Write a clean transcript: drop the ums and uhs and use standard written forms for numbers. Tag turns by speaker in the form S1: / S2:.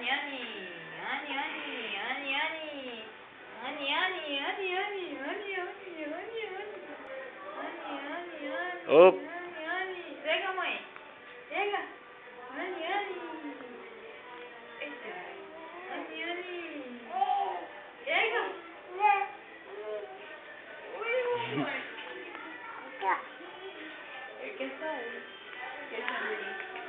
S1: Op.
S2: Pega, mãe. Pega. Ani, Ani. Ani, Ani. Pega. Ui, mãe. Quer sair. Quer sair.